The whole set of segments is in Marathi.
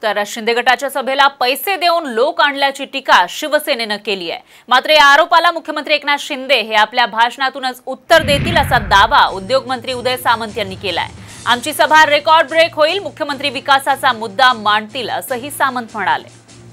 तर शिंदे गटाच्या सभेला पैसे देऊन लोक आणल्याची टीका शिवसेनेनं केली आहे। मात्र या आरोपाला मुख्यमंत्री एकनाथ शिंदे हे आपल्या भाषणातूनच उत्तर देतील असा दावा उद्योगमंत्री उदय सामंत यांनी केलाय। आमची सभा रेकॉर्ड ब्रेक होईल, मुख्यमंत्री विकासाचा मुद्दा मांडतील असंही सामंत म्हणाले।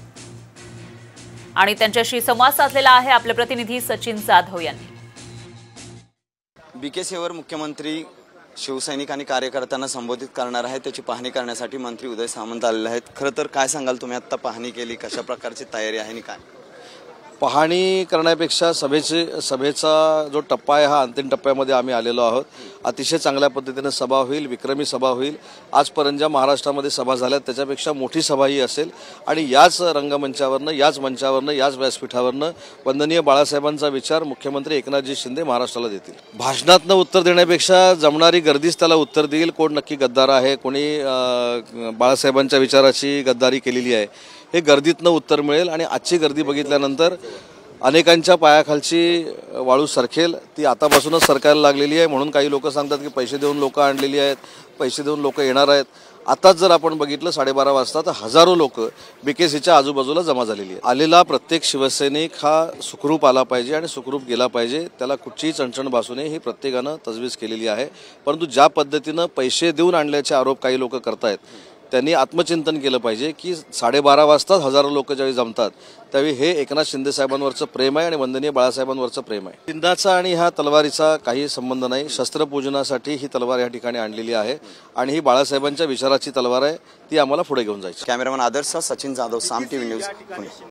आणि त्यांच्याशी संवाद साधलेला आहे आपले प्रतिनिधी सचिन जाधव यांनी। बीकेसीवर मुख्यमंत्री शिवसैनिक आणि कार्यकर्त्यांना संबोधित करणार आहेत, त्याची पाहणी करण्यासाठी मंत्री उदय सामंत आलेले आहेत। खरं तर काय सांगाल, तुम्ही आता पाहणी केली, कशा प्रकारची तयारी आहे आणि काय? पाहणी करण्यापेक्षा सभेचा जो टप्पा आहे हा अंतिम टप्प्यामध्ये आम्ही आलेलो आहोत। अतिशय चांगल्या पद्धतीने सभा होईल, विक्रमी सभा होईल। आजपर्यंत ज्या महाराष्ट्रामध्ये सभा झाल्या त्याच्यापेक्षा मोठी सभा ही असेल आणि याच रंगमंचावरनं, याच मंचावरनं, याच व्यासपीठावरनं वंदनीय बाळासाहेबांचा विचार मुख्यमंत्री एकनाथजी शिंदे महाराष्ट्राला देतील। भाषणातनं उत्तर देण्यापेक्षा जमणारी गर्दीच त्याला उत्तर देईल। कोण नक्की गद्दार आहे, कोणी बाळासाहेबांच्या विचाराची गद्दारी केलेली आहे, हे गर्दीतनं उत्तर मिळेल। आणि आजची गर्दी बघितल्यानंतर अनेकांच्या पायाखालची वाळू सरकेल, ती आतापासूनच सरकायला लागलेली आहे। म्हणून काही लोक सांगतात की पैसे देऊन लोक आणलेली आहेत, पैसे देऊन लोक येणार आहेत। आताच जर आपण बघितलं 12:30 वाजता तर हजारो लोक बीकेसीच्या आजूबाजूला जमा झालेली आहेत। आलेला प्रत्येक शिवसैनिक हा सुखरूप आला पाहिजे आणि सुखरूप गेला पाहिजे, त्याला कुठचीही चणचण भासू नये ही प्रत्येकानं तजवीज केलेली आहे। परंतु ज्या पद्धतीनं पैसे देऊन आणल्याचे आरोप काही लोक करतायत, त्यांनी आत्मचिंतन केलं पाहिजे की 12:30 वाजताच हजारो लोक ज्यावेळी जमतात त्यावेळी हे एकनाथ शिंदे साहेबांवरचं प्रेम आहे आणि वंदनीय बाळासाहेबांवरचं प्रेम आहे। चिंदाचा आणि ह्या तलवारीचा काही संबंध नाही। शस्त्रपूजनासाठी ही तलवार या ठिकाणी आणलेली आहे आणि ही बाळासाहेबांच्या विचाराची तलवार आहे, ती आम्हाला पुढे घेऊन जायची। Cameraman Adarsh, Sachin Jadhav, Saam TV news, Pune.